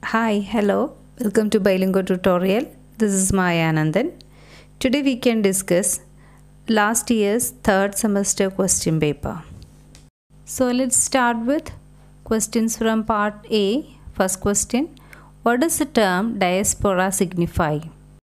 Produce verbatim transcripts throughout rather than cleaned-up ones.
Hi, hello, welcome to Bilingual Tutorial. This is Maya Anandan. Today we can discuss last year's third semester question paper. So let's start with questions from part A. First question, what does the term diaspora signify?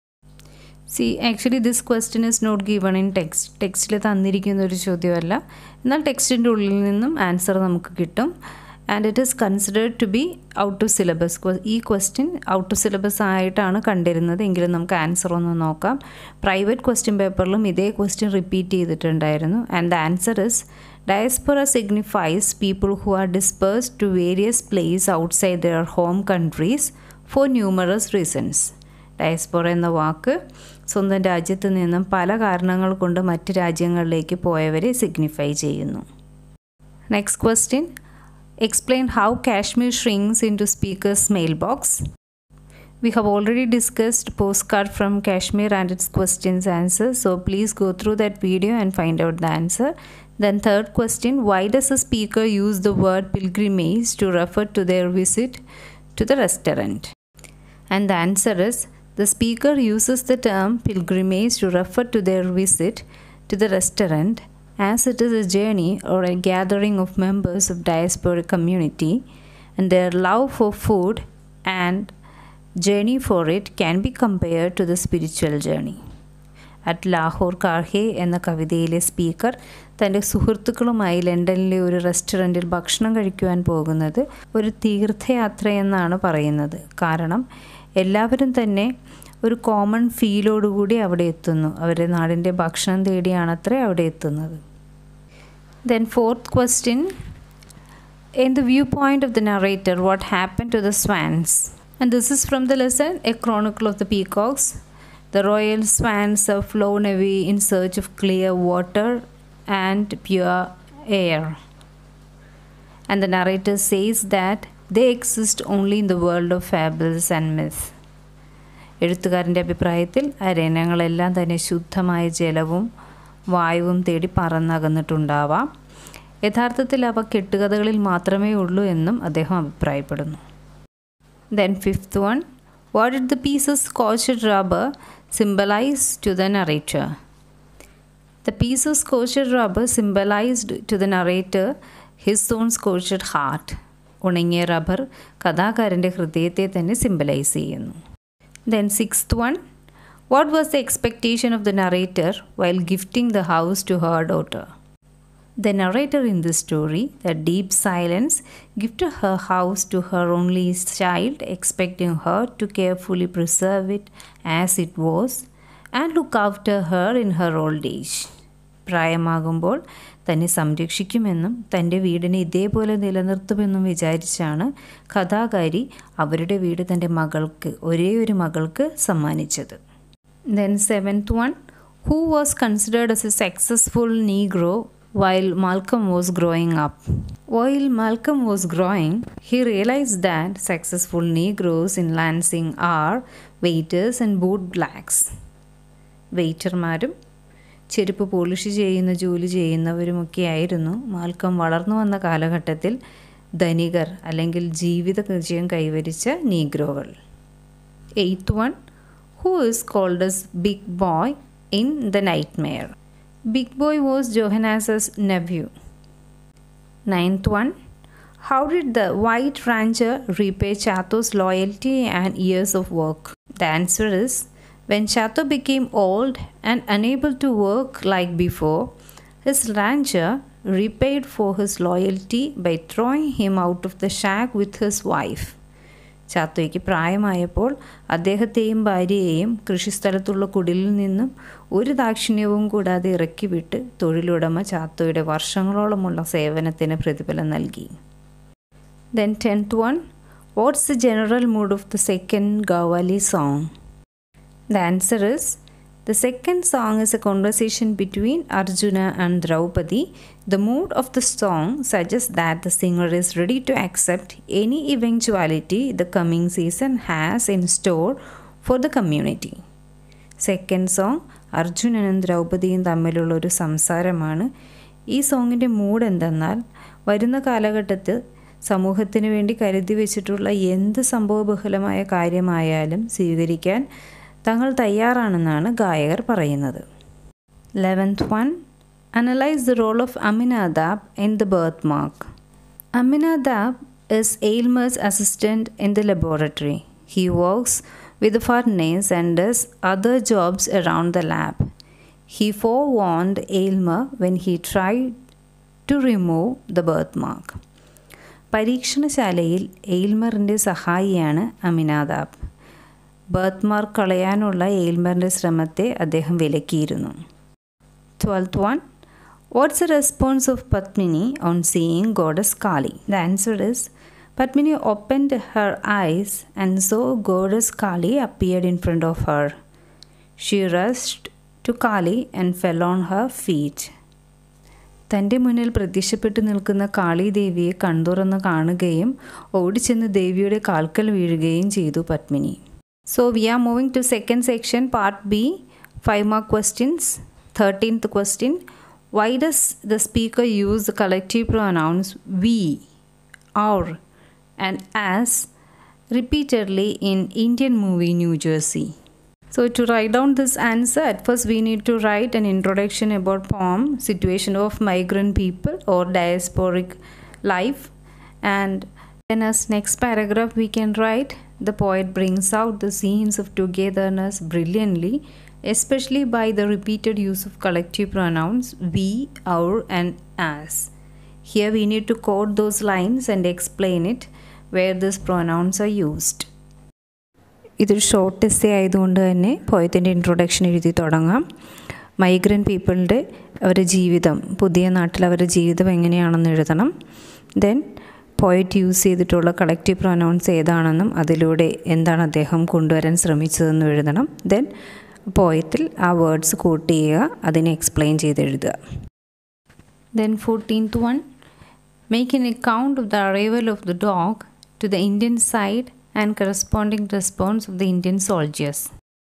See, actually this question is not given in text. Textile തന്നിരിക്കുന്ന ഒരു ചോദ്യമല്ല. എന്നാൽ ടെക്സ്റ്റിൻ്റെ ഉള്ളിൽ നിന്നും answer നമുക്ക് കിട്ടും. And it is considered to be out of syllabus. ഈ question out of syllabus ആയിട്ടാണ് കണ്ടിരുന്നത്. എങ്കിലും നമുക്ക് ആൻസർ ഒന്ന് നോക്കാം. പ്രൈവറ്റ് ക്വസ്റ്റ്യൻ പേപ്പറിലും ഇതേ ക്വസ്റ്റ്യൻ റിപ്പീറ്റ് ചെയ്തിട്ടുണ്ടായിരുന്നു. And the answer is diaspora signifies people who are dispersed to various places outside their home countries for numerous reasons. Diaspora എന്ന വാക്ക് സ്വന്തം രാജ്യത്ത് നിന്നും പല കാരണങ്ങൾ കൊണ്ട് മറ്റ് രാജ്യങ്ങളിലേക്ക് പോയവരെ സിഗ്നിഫൈ ചെയ്യുന്നു. Next question, explain how Kashmir shrinks into speaker's mailbox. We have already discussed postcard from Kashmir and its questions answers, so please go through that video and find out the answer. Then third question, why does the speaker use the word pilgrimage to refer to their visit to the restaurant? And the answer is, the speaker uses the term pilgrimage to refer to their visit to the restaurant as it is a journey or a gathering of members of diasporic community, and their love for food and journey for it can be compared to the spiritual journey. At Lahore Karhe എന്ന കവിതയിലെ speaker തൻ്റെ സുഹൃത്തുക്കളുമായി ലണ്ടനിലെ ഒരു റെസ്റ്റോറൻറ്റിൽ ഭക്ഷണം കഴിക്കുവാൻ പോകുന്നത് ഒരു തീർത്ഥയാത്രയെന്നാണ് പറയുന്നത്. കാരണം എല്ലാവരും തന്നെ ഒരു കോമൺ ഫീലോടുകൂടി അവിടെ എത്തുന്നു. അവരുടെ നാടിൻ്റെ ഭക്ഷണം തേടിയാണത്രേ അവിടെ എത്തുന്നത്. Then fourth question, in the viewpoint of the narrator, what happened to the swans? And this is from the lesson A Chronicle of the Peacocks. The royal swans have flown away in search of clear water and pure air. And the narrator says that they exist only in the world of fables and myths. എഴുത്തുകാരൻ്റെ അഭിപ്രായത്തിൽ അരണ്യങ്ങളെല്ലാം തന്നെ ശുദ്ധമായ ജലവും വായുവും തേടി പറന്നകന്നിട്ടുണ്ടാവാം. യഥാർത്ഥത്തിൽ അവ കെട്ടുകഥകളിൽ മാത്രമേ ഉള്ളൂ എന്നും അദ്ദേഹം അഭിപ്രായപ്പെടുന്നു. Then fifth one, what did the piece of scorched rubber symbolize to the narrator? The piece of scorched rubber symbolized to the narrator his own scorched heart. ഉണങ്ങിയ റബ്ബർ കഥാകാരൻ്റെ ഹൃദയത്തെ തന്നെ സിംബലൈസ് ചെയ്യുന്നു. Then sixth one, what was the expectation of the narrator while gifting the house to her daughter? The narrator in this story, the deep silence, gifted her house to her only child, expecting her to carefully preserve it as it was and look after her in her old age. പ്രായമാകുമ്പോൾ തന്നെ സംരക്ഷിക്കുമെന്നും തൻ്റെ വീടിനെ ഇതേപോലെ നിലനിർത്തുമെന്നും വിചാരിച്ചാണ് കഥാകാരി അവരുടെ വീട് തൻ്റെ മകൾക്ക്, ഒരേ ഒരു മകൾക്ക് സമ്മാനിച്ചത്. Then seventh one, who was considered as a successful Negro while Malcolm was growing up? While Malcolm was growing, he realized that successful Negroes in Lansing are waiters and boot blacks. വെയിറ്റർമാരും ചെരുപ്പ് polish ചെയ്യുന്ന ജോലി ചെയ്യുന്നവരുമൊക്കെയായിരുന്നു Malcolm വളർന്നു വന്ന കാലഘട്ടത്തിൽ ധനികർ അല്ലെങ്കിൽ ജീവിത വിജയം കൈവരിച്ച നീഗ്രോകൾ. Eighth one, who is called as Big Boy in The Nightmare? Big Boy was Johannes' nephew. Ninth one, how did the white rancher repay Chato's loyalty and years of work? The answer is, when Chato became old and unable to work like before, his rancher repaid for his loyalty by throwing him out of the shack with his wife. ചാത്തോയ്ക്ക് പ്രായമായപ്പോൾ അദ്ദേഹത്തെയും ഭാര്യയെയും കൃഷിസ്ഥലത്തുള്ള കുടിലിൽ നിന്നും ഒരു ദാക്ഷിണ്യവും കൂടാതെ ഇറക്കിവിട്ട് തൊഴിലുടമ ചാത്തോയുടെ വർഷങ്ങളോളമുള്ള സേവനത്തിന് പ്രതിഫലം നൽകി. Then tenth one, what's the general mood of the second Qawwali song? The answer is, the second song is a conversation between Arjuna and Draupadi. The mood of the song suggests that the singer is ready to accept any eventuality the coming season has in store for the community. Second song, അർജുനനും ദ്രൗപദിയും തമ്മിലുള്ള ഒരു സംസാരമാണ്. ഈ സോങ്ങിൻ്റെ mood എന്തെന്നാൽ വരുന്ന കാലഘട്ടത്തിൽ സമൂഹത്തിന് വേണ്ടി കരുതി വെച്ചിട്ടുള്ള എന്ത് സംഭവബഹുലമായ കാര്യമായാലും സ്വീകരിക്കാൻ തങ്ങൾ തയ്യാറാണെന്നാണ് ഗായകർ പറയുന്നത്. eleventh one. Analyze the role of Aminadab in the birthmark. Aminadab is Aylmer's assistant in the laboratory. He works with the furnace and does other jobs around the lab. He forewarned Aylmer when he tried to remove the birthmark. പരീക്ഷണശാലയിൽ എയിൽമറിൻ്റെ സഹായിയാണ് Aminadab. Birth കളയാനുള്ള എയിൽമറിൻ്റെ ശ്രമത്തെ അദ്ദേഹം വിലക്കിയിരുന്നു. twelfth one. What's the response of Padmini on seeing goddess Kali? The answer is, Padmini opened her eyes and saw goddess Kali appeared in front of her. She rushed to Kali and fell on her feet. തൻ്റെ മുന്നിൽ പ്രത്യക്ഷപ്പെട്ടു നിൽക്കുന്ന കാളി ദേവിയെ കൺതുറന്ന് കാണുകയും ഓടിച്ചെന്ന് ദേവിയുടെ കാൽക്കൽ വീഴുകയും ചെയ്തു Padmini. So we are moving to second section, part B, five mark questions. thirteenth question. Why does the speaker use the collective pronouns we, our and as repeatedly in Indian movie New Jersey? So to write down this answer, at first we need to write an introduction about poem, situation of migrant people or diasporic life, and then as next paragraph we can write, the poet brings out the scenes of togetherness brilliantly, especially by the repeated use of collective pronouns we, our and as. Here we need to quote those lines and explain it where these pronouns are used. ഇതൊരു short essay ആയതുകൊണ്ട് തന്നെ പോയത്തിൻ്റെ introduction എഴുതി തുടങ്ങാം. Migrant പീപ്പിളിൻ്റെ അവരുടെ ജീവിതം, പുതിയ നാട്ടിൽ അവരുടെ ജീവിതം എങ്ങനെയാണെന്ന് എഴുതണം. ദെൻ പോയറ്റ് യൂസ് ചെയ്തിട്ടുള്ള കളക്റ്റീവ് പ്രൊനൗൺസ് ഏതാണെന്നും അതിലൂടെ എന്താണ് അദ്ദേഹം കൊണ്ടുവരാൻ ശ്രമിച്ചതെന്നും എഴുതണം. ദെൻ പോയത്തിൽ ആ വേർഡ്സ് കോട്ട് ചെയ്യുക, അതിനെ എക്സ്പ്ലെയിൻ ചെയ്ത് എഴുതുക. Then fourteenth one. Make an account of the arrival of the dog to the Indian side and corresponding response of the Indian soldiers.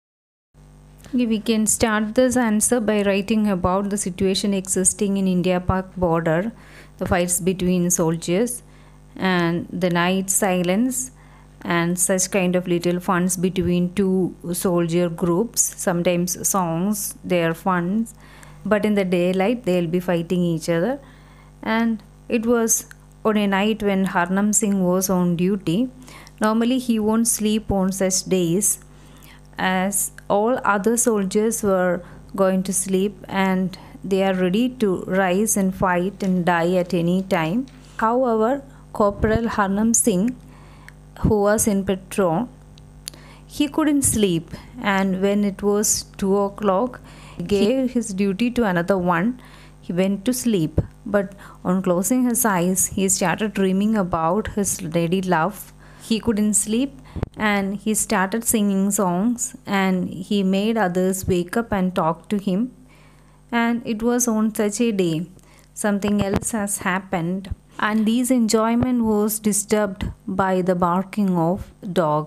We can start this answer by writing about the situation existing in India-Pak border, the fights between soldiers and the night silence and such kind of little funs between two soldier groups. Sometimes songs, they are funs, but in the daylight they'll be fighting each other. And it was on a night when Harnam Singh was on duty. Normally he won't sleep on such days, as all other soldiers were going to sleep and they are ready to rise and fight and die at any time. However, Corporal Harnam Singh, who was in patrol, he couldn't sleep, and when it was two o'clock, he gave his duty to another one. He went to sleep, but on closing his eyes, he started dreaming about his lady love. He couldn't sleep and he started singing songs, and he made others wake up and talk to him. And it was on such a day something else has happened, and this enjoyment was disturbed by the barking of dog.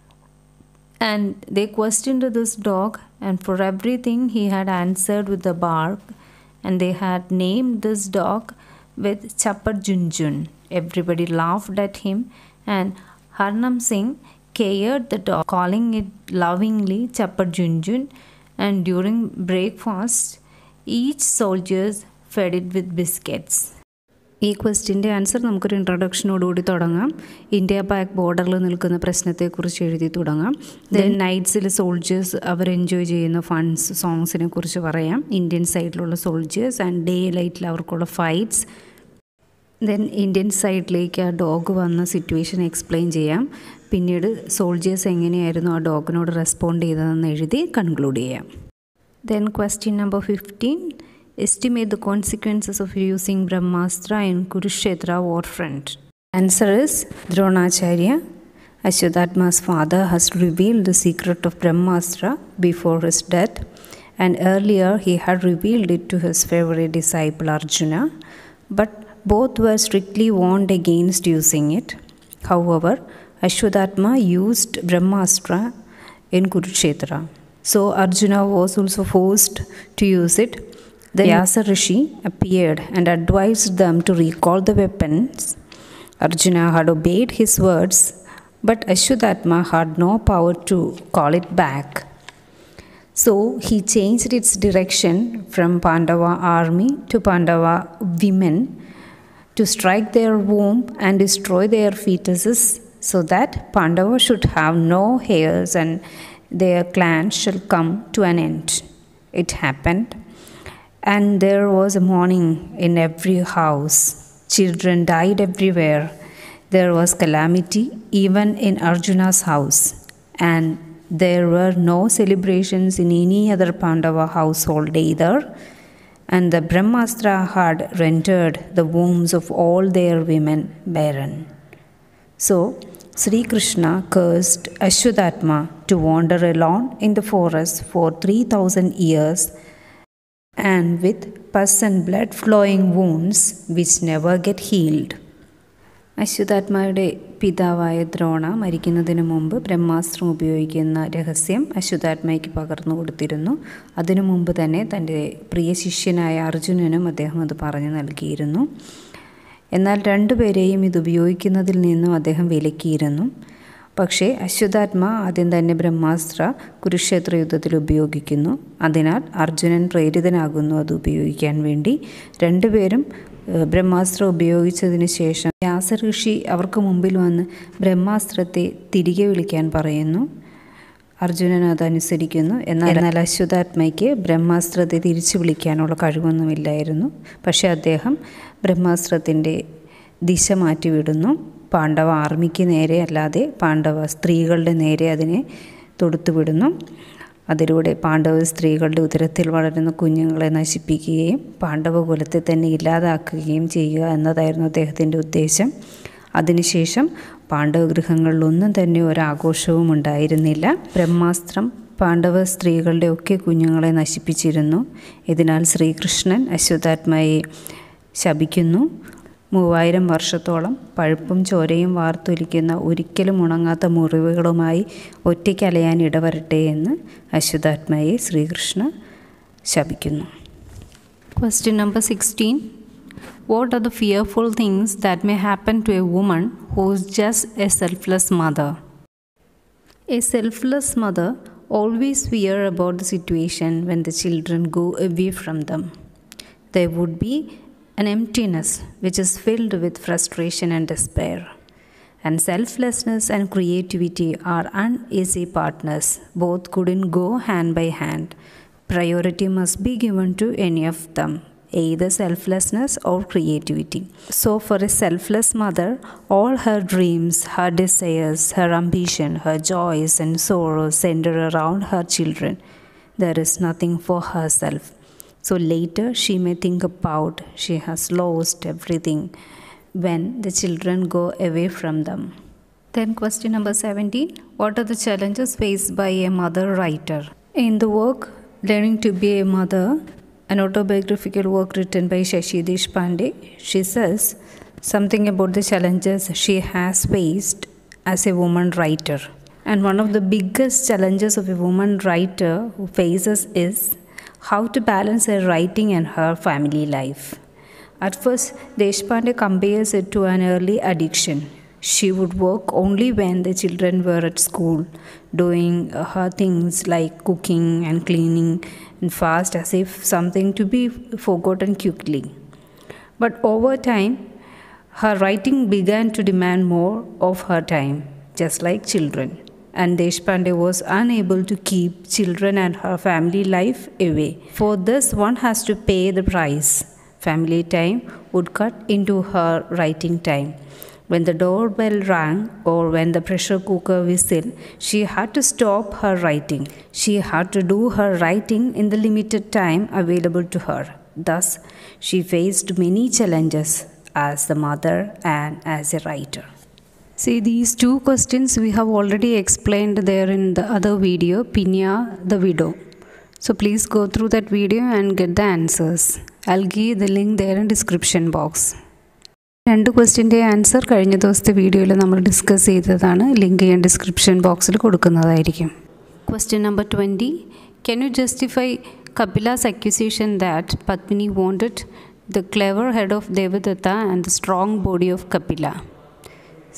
And they questioned this dog, and for everything he had answered with a bark, and they had named this dog with Chapar Junjun. Everybody laughed at him, and Harnam Singh cared the dog, calling it lovingly Chapar Junjun, and during breakfast each soldier fed it with biscuits. ഈ ക്വസ്റ്റ്യൻ്റെ answer നമുക്കൊരു ഇൻട്രൊഡക്ഷനോടുകൂടി തുടങ്ങാം. India Pak ബോർഡറിൽ നിൽക്കുന്ന പ്രശ്നത്തെക്കുറിച്ച് എഴുതി തുടങ്ങാം. Then നൈറ്റ്സിൽ soldiers അവർ എൻജോയ് ചെയ്യുന്ന ഫൺസ്, സോങ്സിനെ കുറിച്ച് പറയാം. ഇന്ത്യൻ സൈഡിലുള്ള സോൾജേഴ്സ് ആൻഡ് ഡേ ലൈറ്റിൽ അവർക്കുള്ള ഫൈറ്റ്സ്. ദെൻ ഇന്ത്യൻ സൈഡിലേക്ക് ആ ഡോഗ് വന്ന സിറ്റുവേഷൻ എക്സ്പ്ലെയിൻ ചെയ്യാം. പിന്നീട് സോൾജേഴ്സ് എങ്ങനെയായിരുന്നു ആ ഡോഗിനോട് റെസ്പോണ്ട് ചെയ്തതെന്ന് എഴുതി കൺക്ലൂഡ് ചെയ്യാം. Then question number fifteen. Estimate the consequences of using Brahmastra in Kurukshetra war front. Answer is Dronacharya. Ashwatthama's father has revealed the secret of Brahmastra before his death, and earlier he had revealed it to his favorite disciple Arjuna, but both were strictly warned against using it. However, Ashwatthama used Brahmastra in Kurukshetra, so Arjuna was also forced to use it. The Vyasa Rishi appeared and advised them to recall the weapons Arjuna had obeyed his words, but Ashudatma had no power to call it back. So he changed its direction from Pandava army to Pandava women to strike their womb and destroy their fetuses, so that Pandava should have no heirs and their clan shall come to an end. It happened, and there was a mourning in every house. Children died everywhere. There was calamity even in Arjuna's house, and there were no celebrations in any other Pandava household either, and the Brahmastra had rendered the wombs of all their women barren. So, Sri Krishna cursed Ashudatma to wander alone in the forest for three thousand years and with pus and blood flowing wounds which never get healed. അശ്വതാത്മായുടെ പിതാവായ ദ്രോണ മരിക്കുന്നതിന് മുമ്പ് ബ്രഹ്മാസ്ത്രം ഉപയോഗിക്കുന്ന രഹസ്യം അശ്വതാത്മയ്ക്ക് പകർന്നു കൊടുത്തിരുന്നു. അതിനു മുമ്പ് തന്നെ തൻ്റെ പ്രിയ ശിഷ്യനായ അർജുനനും അദ്ദേഹം അത് പറഞ്ഞു നൽകിയിരുന്നു. എന്നാൽ രണ്ടുപേരെയും ഇത് ഉപയോഗിക്കുന്നതിൽ നിന്നും അദ്ദേഹം വിലക്കിയിരുന്നു. പക്ഷേ അശ്വതാത്മ ആദ്യം തന്നെ ബ്രഹ്മാസ്ത്ര കുരുക്ഷേത്ര യുദ്ധത്തിൽ ഉപയോഗിക്കുന്നു. അതിനാൽ അർജുനൻ പ്രേരിതനാകുന്നു അത് ഉപയോഗിക്കാൻ വേണ്ടി. രണ്ടുപേരും ബ്രഹ്മാസ്ത്രം ഉപയോഗിച്ചതിന് ശേഷം വ്യാസഋഷി അവർക്ക് മുമ്പിൽ വന്ന് ബ്രഹ്മാസ്ത്രത്തെ തിരികെ വിളിക്കാൻ പറയുന്നു. അർജുനൻ അതനുസരിക്കുന്നു. എന്നാൽ എന്നാൽ അശ്വതാത്മയ്ക്ക് ബ്രഹ്മാസ്ത്രത്തെ തിരിച്ചു വിളിക്കാനുള്ള കഴിവൊന്നുമില്ലായിരുന്നു. പക്ഷേ അദ്ദേഹം ബ്രഹ്മാസ്ത്രത്തിൻ്റെ ദിശ മാറ്റിവിടുന്നു. പാണ്ഡവ ആർമിക്ക് നേരെ അല്ലാതെ പാണ്ഡവ സ്ത്രീകളുടെ നേരെ അതിനെ തൊടുത്തുവിടുന്നു. അതിലൂടെ പാണ്ഡവ സ്ത്രീകളുടെ ഉദരത്തിൽ വളരുന്ന കുഞ്ഞുങ്ങളെ നശിപ്പിക്കുകയും പാണ്ഡവകുലത്തെ തന്നെ ഇല്ലാതാക്കുകയും ചെയ്യുക എന്നതായിരുന്നു അദ്ദേഹത്തിൻ്റെ ഉദ്ദേശം. അതിനുശേഷം പാണ്ഡവഗൃഹങ്ങളിലൊന്നും തന്നെ ഒരാഘോഷവും ഉണ്ടായിരുന്നില്ല. ബ്രഹ്മാസ്ത്രം പാണ്ഡവ സ്ത്രീകളുടെ ഒക്കെ കുഞ്ഞുങ്ങളെ നശിപ്പിച്ചിരുന്നു. ഇതിനാൽ ശ്രീകൃഷ്ണൻ അശ്വതാത്മയെ ശപിക്കുന്നു. മൂവായിരം വർഷത്തോളം പഴുപ്പും ചോരയും വാർത്തൊലിക്കുന്ന ഒരിക്കലും ഉണങ്ങാത്ത മുറിവുകളുമായി ഒറ്റയ്ക്കലയാൻ ഇടവരട്ടെ എന്ന് അശ്വതാത്മയെ Sreekrishna ശപിക്കുന്നു. Question number sixteen. What are the fearful things that may happen to a woman who is just a selfless mother? A selfless mother always fears about the situation when the children go away from them. There would be an emptiness which is filled with frustration and despair. And selflessness and creativity are uneasy partners. Both couldn't go hand by hand. Priority must be given to any of them, either selflessness or creativity. So for a selfless mother, all her dreams, her desires, her ambition, her joys and sorrows center around her children. There is nothing for herself. So later she may think about she has lost everything when the children go away from them. Then question number seventeen. What are the challenges faced by a mother writer? In the work Learning to be a Mother, an autobiographical work written by Shashi Deshpande, she says something about the challenges she has faced as a woman writer. And one of the biggest challenges of a woman writer who faces is how to balance her writing and her family life. At first, Deshpande compares it to an early addiction. She would work only when the children were at school, doing her things like cooking and cleaning and fast as if something to be forgotten quickly. But over time, her writing began to demand more of her time, just like children. And Deshpande was unable to keep children and her family life away. For this, one has to pay the price. Family time would cut into her writing time. When the doorbell rang or when the pressure cooker whistled, she had to stop her writing. She had to do her writing in the limited time available to her. Thus, she faced many challenges as the mother and as a writer. See, these two questions we have already explained there in the other video, Pinya the widow. So please go through that video and get the answers. I'll give the link there in description box. രണ്ട് ക്വസ്റ്റ്യൻ്റെ answer കഴിഞ്ഞ ദിവസത്തെ വീഡിയോയിൽ നമ്മൾ discuss ചെയ്തതാണ്. Link ഞാൻ description ബോക്സിൽ കൊടുക്കുന്നതായിരിക്കും. Question number twenty. Can you justify Kapila's accusation that Padmini wanted the clever head of Devadatta and the strong body of Kapila?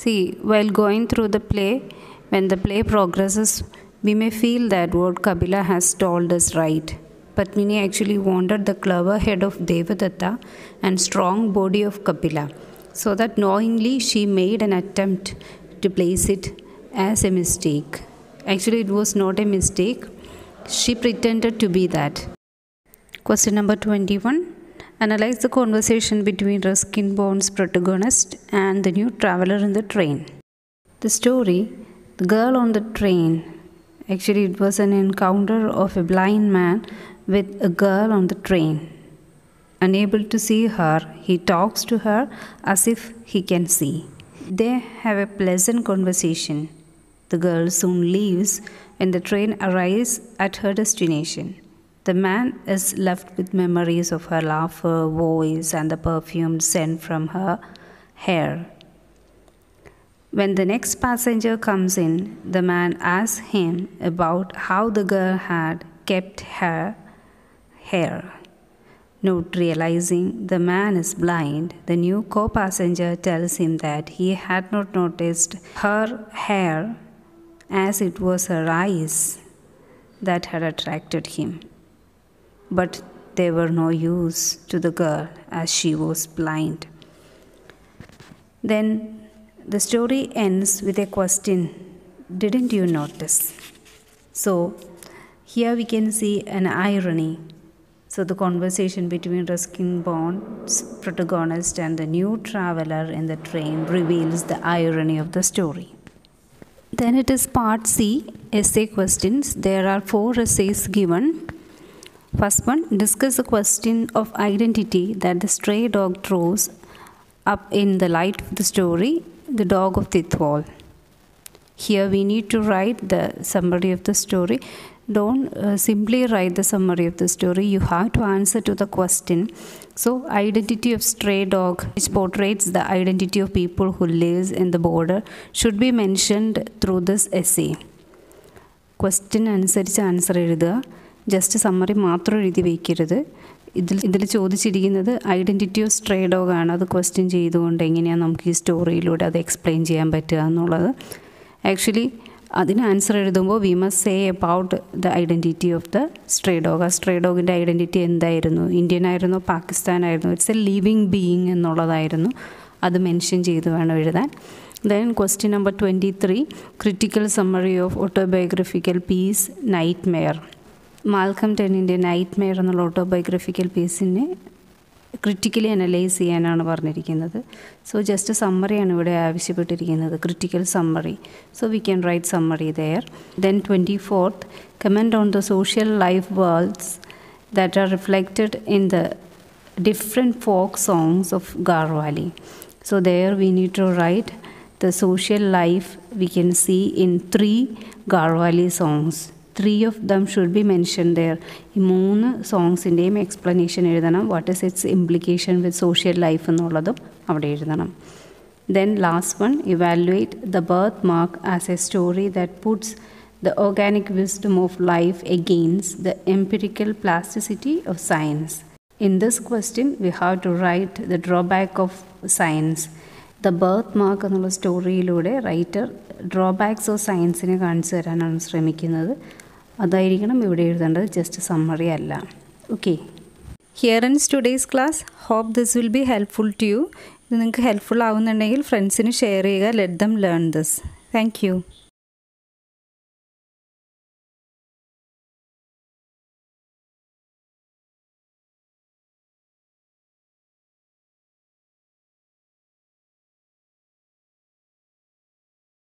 See, while going through the play, when the play progresses, we may feel that what Kapila has told is right. Padmini actually wanted the clever head of Devadatta and strong body of Kapila, so that knowingly she made an attempt to place it as a mistake. Actually, it was not a mistake. She pretended to be that. Question number twenty-one. Analyze the conversation between Ruskin Bond's protagonist and the new traveler in the train. The story, The Girl on the Train. Actually, it was an encounter of a blind man with a girl on the train. Unable to see her, he talks to her as if he can see. They have a pleasant conversation. The girl soon leaves and the train arrives at her destination. The man is left with memories of her laughter, voice, and the perfumed scent from her hair. When the next passenger comes in, the man asks him about how the girl had kept her hair. Not realizing the man is blind, the new co-passenger tells him that he had not noticed her hair, as it was her eyes that had attracted him. But they were no use to the girl as she was blind. Then the story ends with a question, didn't you notice? So here we can see an irony. So the conversation between Ruskin Bond's protagonist and the new traveler in the train reveals the irony of the story. Then it is part C, essay questions. There are four essays given. First one, discuss the question of identity that the stray dog throws up in the light of the story, The Dog of Tithwal. Here we need to write the summary of the story. Don't uh, simply write the summary of the story. You have to answer to the question. So, identity of stray dog, which portrays the identity of people who lives in the border, should be mentioned through this essay. Question അനുസരിച്ച് answer എഴുതുക. Just summary മാത്രം എഴുതി വയ്ക്കരുത്. ഇതിൽ ഇതിൽ ചോദിച്ചിരിക്കുന്നത് identity of stray dog ആണ്. അത് ക്വസ്റ്റ്യൻ ചെയ്തുകൊണ്ട് എങ്ങനെയാണ് നമുക്ക് ഈ സ്റ്റോറിയിലൂടെ അത് എക്സ്പ്ലെയിൻ ചെയ്യാൻ പറ്റുക എന്നുള്ളത്. ആക്ച്വലി അതിന് ആൻസർ എഴുതുമ്പോൾ we must say about the identity of the stray dog. ആ സ്ട്രേ ഡോഗിൻ്റെ ഐഡൻറ്റിറ്റി എന്തായിരുന്നു? ഇന്ത്യൻ ആയിരുന്നോ പാകിസ്ഥാൻ ആയിരുന്നോ? ഇറ്റ്സ് എ ലിവിങ് ബീയിങ് എന്നുള്ളതായിരുന്നു. അത് മെൻഷൻ ചെയ്ത് വേണം എഴുതാൻ. Then question number twenty-three, critical summary of autobiographical piece Nightmare. Malcolm ടെന്നിൻ്റെ നൈറ്റ്മെയർ എന്നുള്ള ഓട്ടോബയോഗ്രഫിക്കൽ പീസിനെ ക്രിറ്റിക്കലി അനലൈസ് ചെയ്യാനാണ് പറഞ്ഞിരിക്കുന്നത്. സോ ജസ്റ്റ് സമ്മറിയാണ് ഇവിടെ ആവശ്യപ്പെട്ടിരിക്കുന്നത്, critical summary. So we can write summary there. Then twenty fourth, comment on the social life worlds that are reflected in the different folk songs of Garhwali. So there we need to write the social life we can see in three Garhwali songs. Three of them should be mentioned there. ഈ മൂന്ന് സോങ്സിൻ്റെയും explanation എഴുതണം. What is its implication with social life എന്നുള്ളതും അവിടെ എഴുതണം. Then last one, evaluate the birthmark as a story that puts the organic wisdom of life against the empirical plasticity of science. In this question, we have to write the drawback of science. The birthmark എന്നുള്ള സ്റ്റോറിയിലൂടെ writer drawbacks of സയൻസിനെ കാണിച്ചു തരാനാണ് ശ്രമിക്കുന്നത്. അതായിരിക്കണം ഇവിടെ എഴുതേണ്ടത്, just summary അല്ല. Okay, here ends today's class. Hope this will be helpful to you. ഇത് നിങ്ങൾക്ക് ഹെൽപ്ഫുൾ ആവുന്നുണ്ടെങ്കിൽ ഫ്രണ്ട്സിന് ഷെയർ ചെയ്യുക. Let them learn this. Thank you.